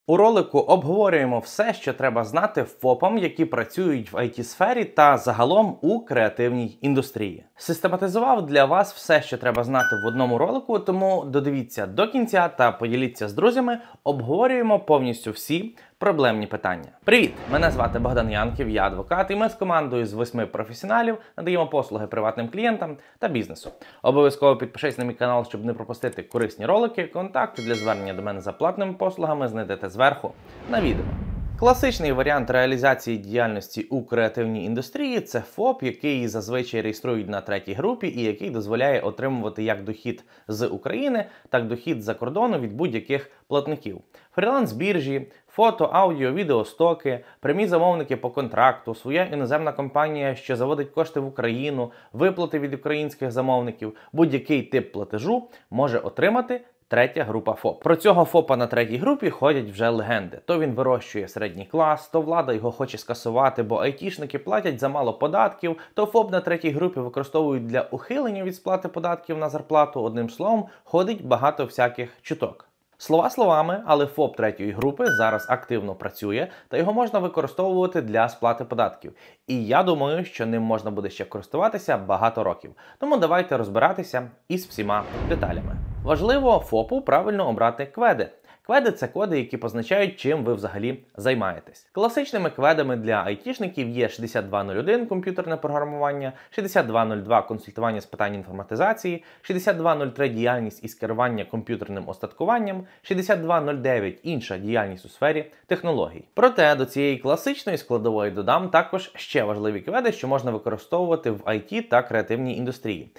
У ролику обговорюємо все, що треба знати ФОПам, які працюють в IT-сфері та загалом у креативній індустрії. Систематизував для вас все, що треба знати в одному ролику, тому додивіться до кінця та поділіться з друзями, обговорюємо повністю всі проблемні питання. Привіт! Мене звати Богдан Янків, я адвокат, і ми з командою з 8 професіоналів надаємо послуги приватним клієнтам та бізнесу. Обов'язково підпишись на мій канал, щоб не пропустити корисні ролики. Контакти для звернення до мене за платними послугами знайдете зверху на відео. Класичний варіант реалізації діяльності у креативній індустрії – це ФОП, який зазвичай реєструють на третій групі і який дозволяє отримувати як дохід з України, так і дохід з-за кордону від будь-яких платників. Фріланс-біржі, фото, аудіо, відеостоки, прямі замовники по контракту, своя іноземна компанія, що заводить кошти в Україну, виплати від українських замовників, будь-який тип платежу може отримати третя група ФОП. Про цього ФОПа на третій групі ходять вже легенди. То він вирощує середній клас, то влада його хоче скасувати, бо айтішники платять замало податків, то ФОП на третій групі використовують для ухилення від сплати податків на зарплату. Одним словом, ходить багато всяких чуток. Слова словами, але ФОП третьої групи зараз активно працює, та його можна використовувати для сплати податків. І я думаю, що ним можна буде ще користуватися багато років. Тому давайте розбиратися із всіма деталями. Важливо ФОПу правильно обрати кведи. Кведи – це коди, які позначають, чим ви взагалі займаєтесь. Класичними кведами для айтішників є 6201 – комп'ютерне програмування, 6202 – консультування з питань інформатизації, 6203 – діяльність із керування комп'ютерним остаткуванням, 6209 – інша діяльність у сфері технологій. Проте до цієї класичної складової додам також ще важливі кведи, що можна використовувати в IT та креативній індустрії.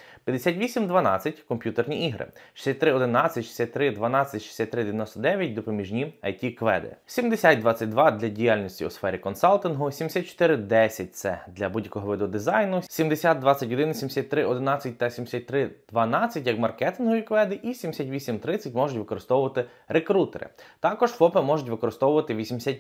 5812 – комп'ютерні ігри, 6311, 6312, 6399 – допоміжні IT-кведи. 7022 – для діяльності у сфері консалтингу, 7410 – це для будь-якого виду дизайну, 7021, 7311 та 7312 – як маркетингові кведи, і 7830 можуть використовувати рекрутери. Також ФОПи можуть використовувати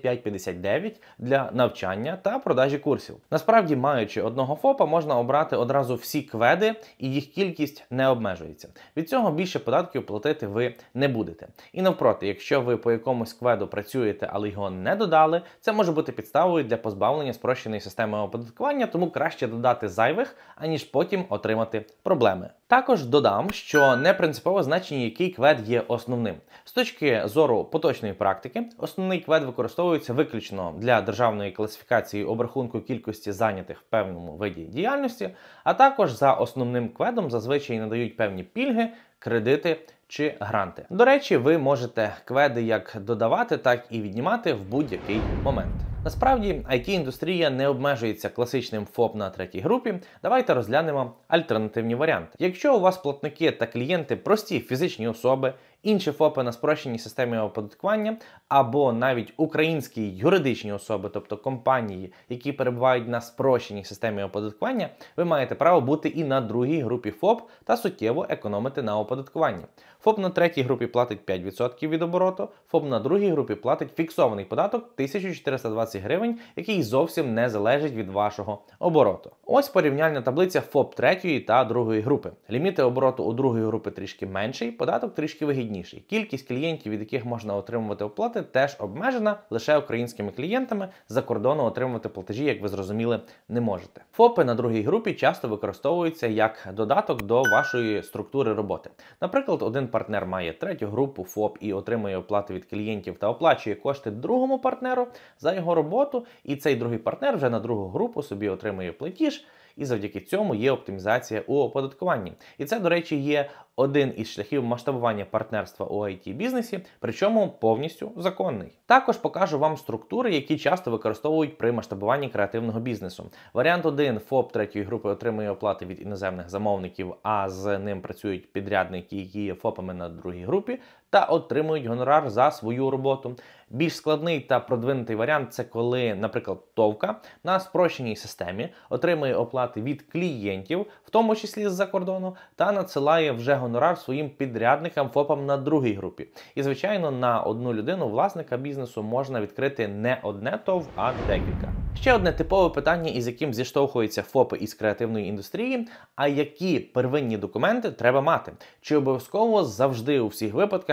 8559 для навчання та продажі курсів. Насправді, маючи одного ФОПа, можна обрати одразу всі кведи, і їх кількість не обмежується. Від цього більше податків платити ви не будете. І навпроти, якщо ви по якомусь кведу працюєте, але його не додали, це може бути підставою для позбавлення спрощеної системи оподаткування, тому краще додати зайвих, аніж потім отримати проблеми. Також додам, що не принципово значення, який квед є основним. З точки зору поточної практики, основний квед використовується виключно для державної класифікації обрахунку кількості зайнятих в певному виді діяльності, а також за основним кведом зазвичай надають певні пільги, кредити чи гранти. До речі, ви можете кведи як додавати, так і віднімати в будь-який момент. Насправді, IT-індустрія не обмежується класичним ФОП на третій групі. Давайте розглянемо альтернативні варіанти. Якщо у вас платники та клієнти прості фізичні особи, інші ФОПи на спрощеній системі оподаткування, або навіть українські юридичні особи, тобто компанії, які перебувають на спрощеній системі оподаткування, ви маєте право бути і на другій групі ФОП та суттєво економити на оподаткуванні. ФОП на третій групі платить 5% від обороту, ФОП на другій групі платить фіксований податок 1420 гривень, який зовсім не залежить від вашого обороту. Ось порівняльна таблиця ФОП третьої та другої групи. Ліміти обороту у другої групи трішки менший, податок трішки вигідніший. Кількість клієнтів, від яких можна отримувати оплати, теж обмежена лише українськими клієнтами. За кордону отримувати платежі, як ви зрозуміли, не можете. ФОПи на другій групі часто використовуються як додаток до вашої структури роботи. Наприклад, один партнер має третю групу ФОП і отримує оплати від клієнтів та оплачує кошти другому партнеру за його роботу, і цей другий партнер вже на другу групу собі отримує платіж, і завдяки цьому є оптимізація у оподаткуванні. І це, до речі, є один із шляхів масштабування партнерства у IT-бізнесі, причому повністю законний. Також покажу вам структури, які часто використовують при масштабуванні креативного бізнесу. Варіант 1. ФОП третьої групи отримує оплати від іноземних замовників, а з ним працюють підрядники, які є ФОПами на другій групі, та отримують гонорар за свою роботу. Більш складний та продвинутий варіант – це коли, наприклад, ТОВка на спрощеній системі отримує оплати від клієнтів, в тому числі з-за кордону, та надсилає вже гонорар своїм підрядникам ФОПам на другій групі. І, звичайно, на одну людину власника бізнесу можна відкрити не одне ТОВ, а декілька. Ще одне типове питання, із яким зіштовхуються ФОПи із креативної індустрії, а які первинні документи треба мати? Чи обов'язково завжди у всіх випадках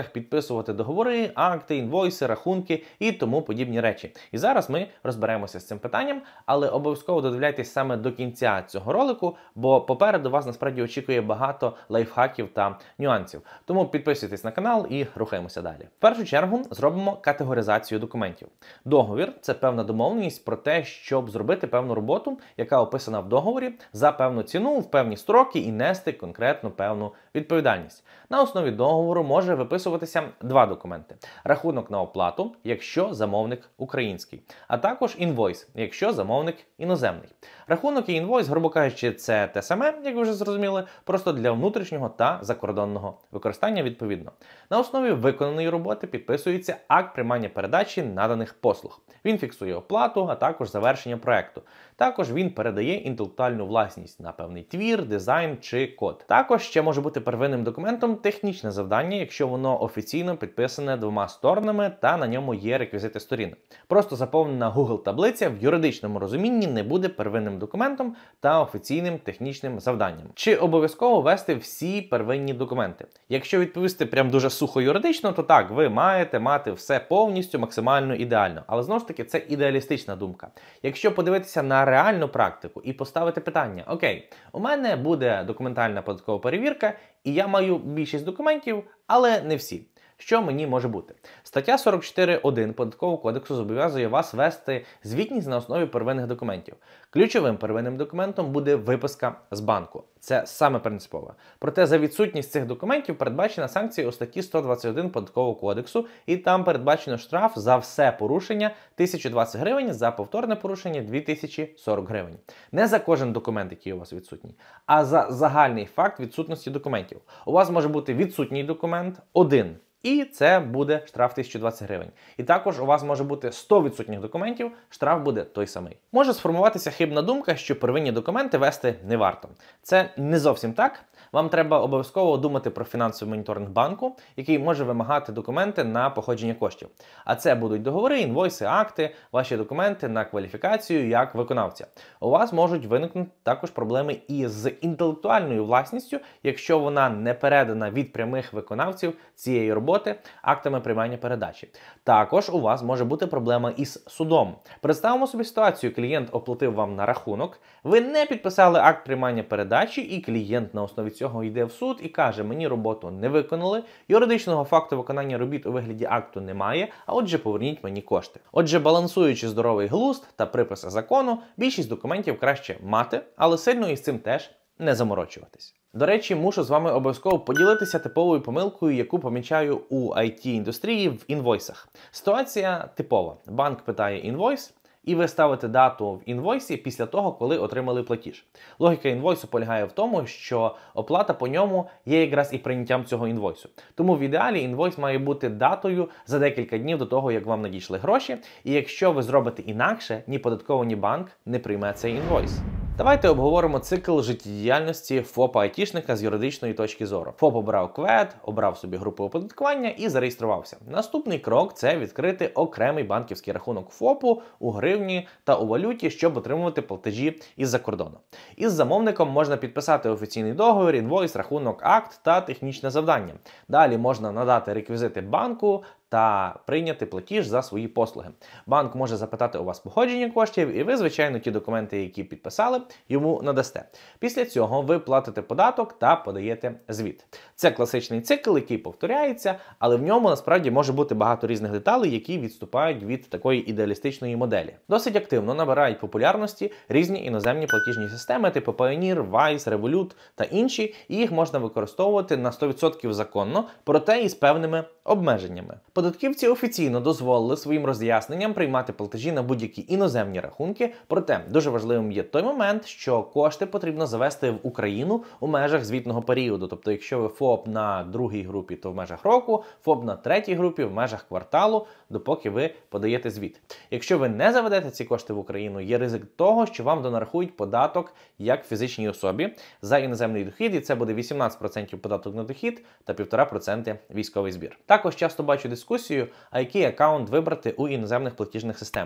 підписувати договори, акти, інвойси, рахунки і тому подібні речі. І зараз ми розберемося з цим питанням, але обов'язково додивляйтесь саме до кінця цього ролику, бо попереду вас насправді очікує багато лайфхаків та нюансів. Тому підписуйтесь на канал і рухаємося далі. В першу чергу зробимо категоризацію документів. Договір – це певна домовленість про те, щоб зробити певну роботу, яка описана в договорі, за певну ціну, в певні строки і нести конкретну певну відповідальність. На основі договору може виписуватися два документи. Рахунок на оплату, якщо замовник український, а також інвойс, якщо замовник іноземний. Рахунок і інвойс, грубо кажучи, це те саме, як ви вже зрозуміли, просто для внутрішнього та закордонного використання відповідно. На основі виконаної роботи підписується акт приймання передачі наданих послуг. Він фіксує оплату, а також завершення проекту. Також він передає інтелектуальну власність на певний твір, дизайн чи код. Також ще може бути первинним документом технічне завдання, якщо воно офіційно підписане двома сторонами та на ньому є реквізити сторін. Просто заповнена Google таблиця в юридичному розумінні не буде первинним документом та офіційним технічним завданням. Чи обов'язково вести всі первинні документи? Якщо відповісти прям дуже сухо юридично, то так, ви маєте мати все повністю, максимально ідеально. Але знову ж таки, це ідеалістична думка. Якщо подивитися на реальну практику і поставити питання: окей, у мене буде документальна податкова перевірка, і я маю більшість документів, але не всі. Що мені може бути? Стаття 44.1 Податкового кодексу зобов'язує вас вести звітність на основі первинних документів. Ключовим первинним документом буде виписка з банку. Це саме принципове. Проте за відсутність цих документів передбачена санкція у статті 121 Податкового кодексу, і там передбачено штраф за все порушення 1020 гривень, за повторне порушення 2040 гривень. Не за кожен документ, який у вас відсутній, а за загальний факт відсутності документів. У вас може бути відсутній документ один. І це буде штраф 1020 гривень. І також у вас може бути 100 відсутніх документів, штраф буде той самий. Може сформуватися хибна думка, що первинні документи вести не варто. Це не зовсім так. Вам треба обов'язково думати про фінансовий моніторинг банку, який може вимагати документи на походження коштів. А це будуть договори, інвойси, акти, ваші документи на кваліфікацію як виконавця. У вас можуть виникнути також проблеми і з інтелектуальною власністю, якщо вона не передана від прямих виконавців цієї роботи актами приймання передачі. Також у вас може бути проблема із судом. Представимо собі ситуацію: клієнт оплатив вам на рахунок, ви не підписали акт приймання передачі, і клієнт на основі цього йде в суд і каже: мені роботу не виконали, юридичного факту виконання робіт у вигляді акту немає, а отже поверніть мені кошти. Отже, балансуючи здоровий глузд та приписи закону, більшість документів краще мати, але сильно із цим теж не заморочуватись. До речі, мушу з вами обов'язково поділитися типовою помилкою, яку помічаю у IT-індустрії в інвойсах. Ситуація типова. Банк питає інвойс, і ви ставите дату в інвойсі після того, коли отримали платіж. Логіка інвойсу полягає в тому, що оплата по ньому є якраз і прийняттям цього інвойсу. Тому в ідеалі інвойс має бути датою за декілька днів до того, як вам надійшли гроші, і якщо ви зробите інакше, ні податковий, ні банк не прийме цей інвойс. Давайте обговоримо цикл життєдіяльності ФОПа-айтішника з юридичної точки зору. ФОП обрав КВЕД, обрав собі групу оподаткування і зареєструвався. Наступний крок – це відкрити окремий банківський рахунок ФОПу у гривні та у валюті, щоб отримувати платежі із-за кордону. Із замовником можна підписати офіційний договір, інвойс, рахунок, акт та технічне завдання. Далі можна надати реквізити банку та прийняти платіж за свої послуги. Банк може запитати у вас походження коштів, і ви, звичайно, ті документи, які підписали, йому надасте. Після цього ви платите податок та подаєте звіт. Це класичний цикл, який повторяється, але в ньому насправді може бути багато різних деталей, які відступають від такої ідеалістичної моделі. Досить активно набирають популярності різні іноземні платіжні системи, типу Payoneer, Wise, Revolut та інші, і їх можна використовувати на 100% законно, проте із певними обмеженнями. Податківці офіційно дозволили своїм роз'ясненням приймати платежі на будь-які іноземні рахунки, проте дуже важливим є той момент, що кошти потрібно завести в Україну у межах звітного періоду. Тобто, якщо ви ФОП на другій групі, то в межах року, ФОП на третій групі в межах кварталу, допоки ви подаєте звіт. Якщо ви не заведете ці кошти в Україну, є ризик того, що вам донарахують податок як фізичній особі за іноземний дохід, і це буде 18% податок на дохід та 1,5% військовий збір. Також часто бачу дискусію, а який аккаунт вибрати у іноземних платіжних системах.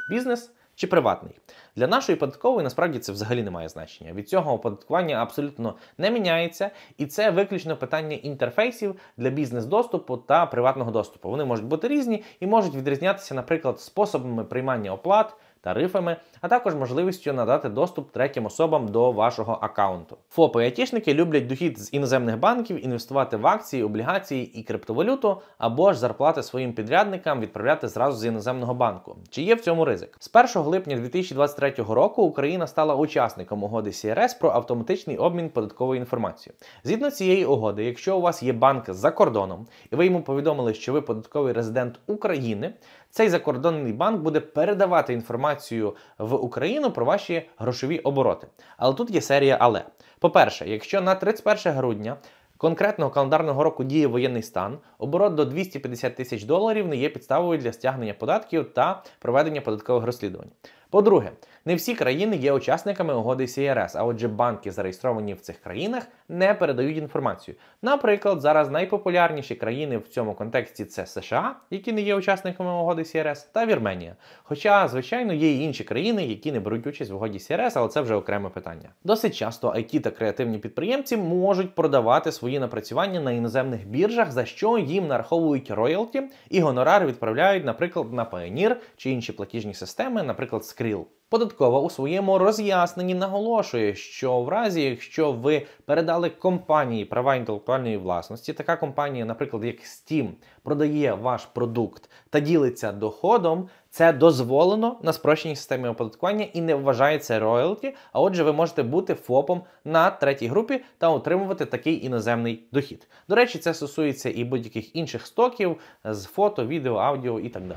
бізнес чи приватний. Для нашої податкової насправді це взагалі не має значення. Від цього оподаткування абсолютно не міняється, і це виключно питання інтерфейсів для бізнес-доступу та приватного доступу. Вони можуть бути різні і можуть відрізнятися, наприклад, способами приймання оплат, тарифами, а також можливістю надати доступ третім особам до вашого аккаунту. ФОПи і айтішники люблять дохід з іноземних банків інвестувати в акції, облігації і криптовалюту, або ж зарплати своїм підрядникам відправляти зразу з іноземного банку. Чи є в цьому ризик? З 1 липня 2023 року Україна стала учасником угоди CRS про автоматичний обмін податковою інформацією. Згідно цієї угоди, якщо у вас є банк за кордоном, і ви йому повідомили, що ви податковий резидент України, цей закордонний банк буде передавати інформацію в Україну про ваші грошові обороти. Але тут є серія «але». По-перше, якщо на 31 грудня конкретного календарного року діє воєнний стан, оборот до 250 тисяч доларів не є підставою для стягнення податків та проведення податкових розслідувань. По-друге, не всі країни є учасниками угоди CRS, а отже банки, зареєстровані в цих країнах, не передають інформацію. Наприклад, зараз найпопулярніші країни в цьому контексті – це США, які не є учасниками угоди CRS, та Вірменія. Хоча, звичайно, є і інші країни, які не беруть участь в угоді CRS, але це вже окреме питання. Досить часто IT та креативні підприємці можуть продавати свої напрацювання на іноземних біржах, за що їм нараховують роялті і гонорари відправляють, наприклад, на Payoneer чи інші платіжні системи, наприклад, Skrill. Податкова у своєму роз'ясненні наголошує, що в разі, якщо ви передали компанії права інтелектуальної власності, така компанія, наприклад, як Steam, продає ваш продукт та ділиться доходом, це дозволено на спрощеній системі оподаткування і не вважається роялті, а отже ви можете бути ФОПом на третій групі та отримувати такий іноземний дохід. До речі, це стосується і будь-яких інших стоків з фото, відео, аудіо і так далі.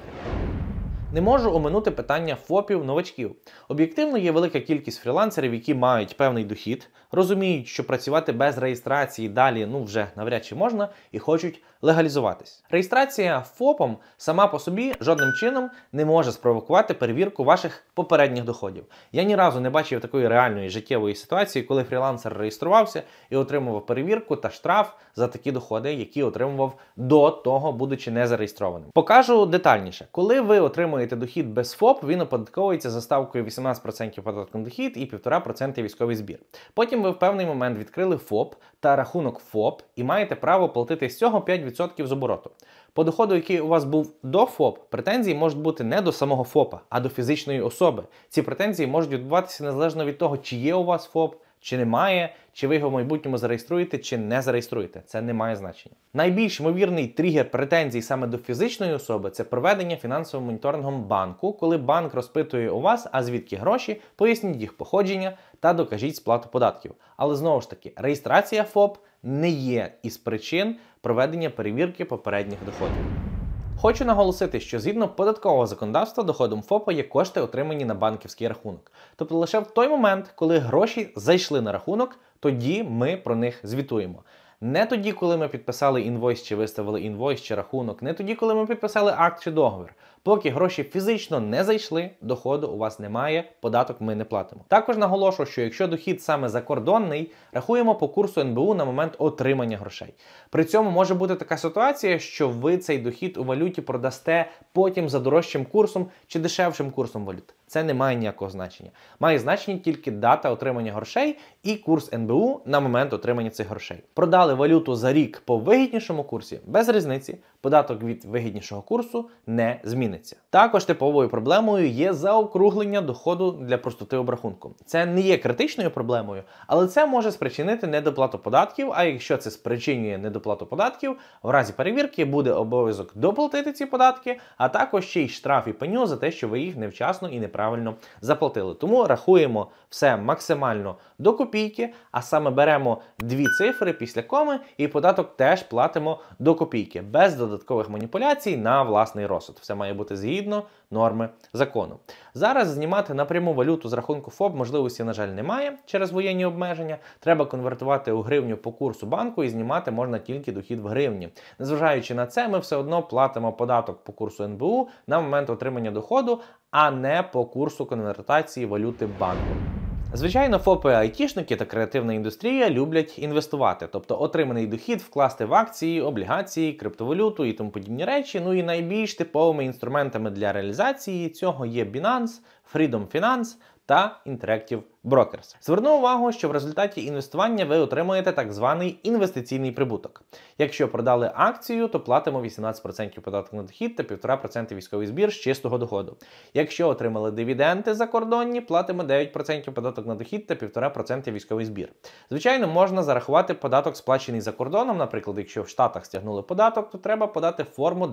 Не можу оминути питання ФОПів-новачків. Об'єктивно, є велика кількість фрілансерів, які мають певний дохід, розуміють, що працювати без реєстрації далі вже навряд чи можна, і хочуть легалізуватись. Реєстрація ФОПом сама по собі жодним чином не може спровокувати перевірку ваших попередніх доходів. Я ні разу не бачив такої реальної життєвої ситуації, коли фрілансер реєструвався і отримував перевірку та штраф за такі доходи, які отримував до того, будучи незареєстрованим. Покажу детальніше. Коли ви отримуєте дохід без ФОП, він оподатковується за ставкою 18% податку на дохід і 1,5% військовий збір. Потім ви в певний момент відкрили ФОП та рахунок ФОП і маєте право платити з цього 5% з обороту. По доходу, який у вас був до ФОП, претензії можуть бути не до самого ФОПа, а до фізичної особи. Ці претензії можуть відбуватися незалежно від того, чи є у вас ФОП, чи немає, чи ви його в майбутньому зареєструєте, чи не зареєструєте. Це не має значення. Найбільш ймовірний тригер претензій саме до фізичної особи – це проведення фінансовим моніторингом банку, коли банк розпитує у вас, а звідки гроші, поясніть їх походження та докажіть сплату податків. Але знову ж таки, реєстрація ФОП не є із причин проведення перевірки попередніх доходів. Хочу наголосити, що згідно податкового законодавства доходом ФОПа є кошти, отримані на банківський рахунок. Тобто лише в той момент, коли гроші зайшли на рахунок, тоді ми про них звітуємо. Не тоді, коли ми підписали інвойс чи виставили інвойс чи рахунок, не тоді, коли ми підписали акт чи договір. Поки гроші фізично не зайшли, доходу у вас немає, податок ми не платимо. Також наголошую, що якщо дохід саме закордонний, рахуємо по курсу НБУ на момент отримання грошей. При цьому може бути така ситуація, що ви цей дохід у валюті продасте потім за дорожчим курсом чи дешевшим курсом валют. Це не має ніякого значення. Має значення тільки дата отримання грошей і курс НБУ на момент отримання цих грошей. Продали валюту за рік по вигіднішому курсі, без різниці, податок від вигіднішого курсу не зміниться. Також типовою проблемою є заокруглення доходу для простоти обрахунку. Це не є критичною проблемою, але це може спричинити недоплату податків, а якщо це спричинює недоплату податків, в разі перевірки буде обов'язок доплатити ці податки, а також ще й штраф і пеню за те, що ви їх невчасно і неправильно заплатили. Тому рахуємо все максимально до копійки, а саме беремо дві цифри після коми і податок теж платимо до копійки, без додаткових маніпуляцій на власний розсуд. Все має бути згідно норми закону. Зараз знімати напряму валюту з рахунку ФОП можливості, на жаль, немає через воєнні обмеження. Треба конвертувати у гривню по курсу банку і знімати можна тільки дохід в гривні. Незважаючи на це, ми все одно платимо податок по курсу НБУ на момент отримання доходу, а не по курсу конвертації валюти банку. Звичайно, ФОПи, айтішники та креативна індустрія люблять інвестувати, тобто отриманий дохід вкласти в акції, облігації, криптовалюту і тому подібні речі. Ну і найбільш типовими інструментами для реалізації цього є Binance, Freedom Finance та Interactive Brokers. Зверну увагу, що в результаті інвестування ви отримаєте так званий інвестиційний прибуток. Якщо продали акцію, то платимо 18% податок на дохід та 1,5% військовий збір з чистого доходу. Якщо отримали дивіденди закордонні, платимо 9% податок на дохід та 1,5% військовий збір. Звичайно, можна зарахувати податок, сплачений за кордоном. Наприклад, якщо в Штатах стягнули податок, то треба подати форму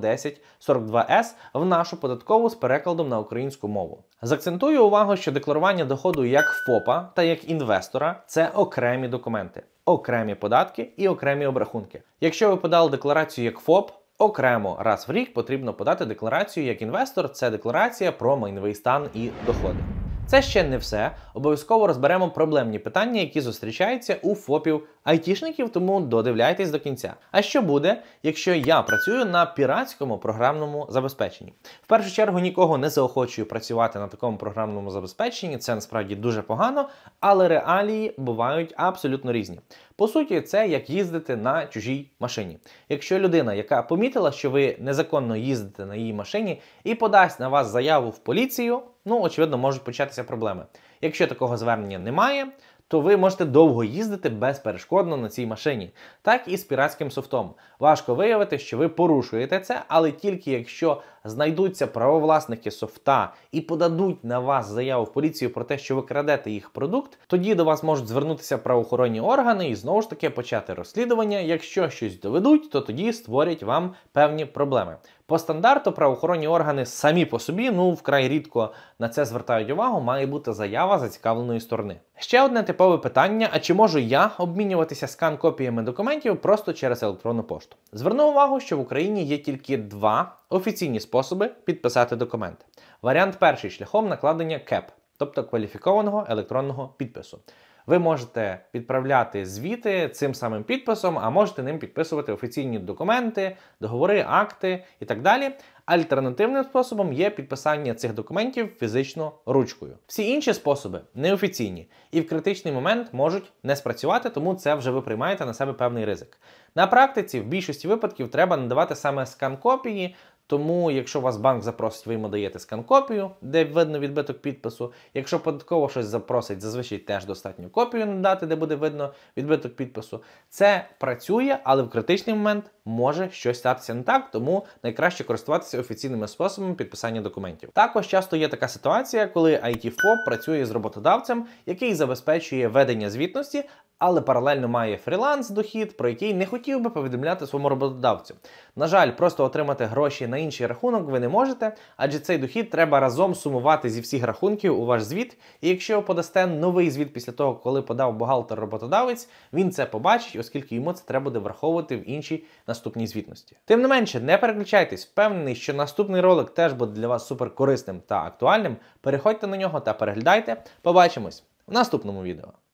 1042С в нашу податкову з перекладом на українську мову. Закцентую увагу, що декларування доходу як ФОПа та як інвестора – це окремі документи, окремі податки і окремі обрахунки. Якщо ви подали декларацію як ФОП, окремо раз в рік потрібно подати декларацію як інвестор – це декларація про майновий стан і доходи. Це ще не все. Обов'язково розберемо проблемні питання, які зустрічаються у ФОПів-айтішників, тому додивляйтесь до кінця. А що буде, якщо я працюю на піратському програмному забезпеченні? В першу чергу нікого не заохочую працювати на такому програмному забезпеченні, це насправді дуже погано, але реалії бувають абсолютно різні. По суті, це як їздити на чужій машині. Якщо людина, яка помітила, що ви незаконно їздите на її машині і подасть на вас заяву в поліцію, очевидно, можуть початися проблеми. Якщо такого звернення немає, то ви можете довго їздити безперешкодно на цій машині. Так і з піратським софтом. Важко виявити, що ви порушуєте це, але тільки якщо знайдуться правовласники софта і подадуть на вас заяву в поліцію про те, що ви крадете їх продукт, тоді до вас можуть звернутися правоохоронні органи і знову ж таки почати розслідування. Якщо щось доведуть, то тоді створять вам певні проблеми. По стандарту правоохоронні органи самі по собі, вкрай рідко на це звертають увагу, має бути заява зацікавленої сторони. Ще одне типове питання, а чи можу я обмінюватися скан-копіями документів просто через електронну пошту? Зверну увагу, що в Україні є тільки два офіційні способи підписати документи. Варіант перший – шляхом накладення КЕП, тобто кваліфікованого електронного підпису. Ви можете відправляти звіти цим самим підписом, а можете ним підписувати офіційні документи, договори, акти і так далі. Альтернативним способом є підписання цих документів фізично ручкою. Всі інші способи неофіційні і в критичний момент можуть не спрацювати, тому це вже ви приймаєте на себе певний ризик. На практиці в більшості випадків треба надавати саме скан-копії, тому якщо вас банк запросить, ви йому даєте скан-копію, де видно відбиток підпису. Якщо податково щось запросить, зазвичай теж достатньо копію надати, де буде видно відбиток підпису. Це працює, але в критичний момент може щось статися не так, тому найкраще користуватися офіційними способами підписання документів. Також часто є така ситуація, коли IT-ФОП працює з роботодавцем, який забезпечує ведення звітності, але паралельно має фріланс-дохід, про який не хотів би повідомляти своєму роботодавцю. На жаль, просто отримати гроші на інший рахунок ви не можете, адже цей дохід треба разом сумувати зі всіх рахунків у ваш звіт, і якщо ви подасте новий звіт після того, коли подав бухгалтер-роботодавець, він це побачить, оскільки йому це треба буде враховувати в іншій наступній звітності. Тим не менше, не переключайтесь, впевнений, що наступний ролик теж буде для вас супер корисним та актуальним. Переходьте на нього та переглядайте. Побачимось в наступному відео.